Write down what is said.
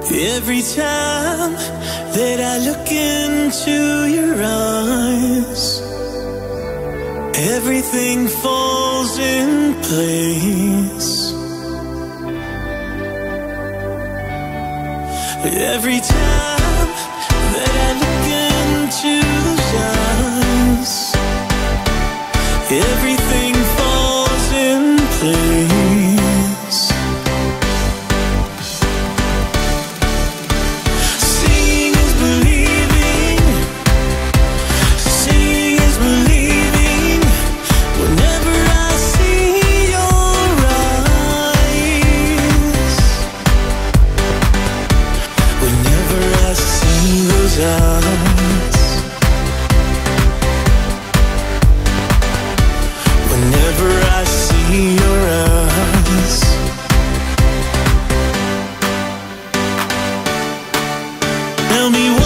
Every time that I look into your eyes, everything falls in place. Every time that I look into those eyes, everything falls in place. Seeing is believing, seeing is believing. Whenever I see your eyes, whenever I see those eyes, whenever I see your eyes. Tell me